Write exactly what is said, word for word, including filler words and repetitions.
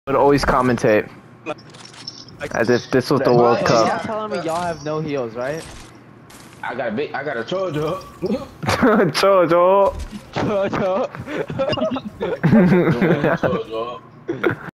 would always commentate as if this was the World Y'all Cup. telling me y'all have no heals, right? I got a big, I got a charger. Jojo. Jojo. Charger.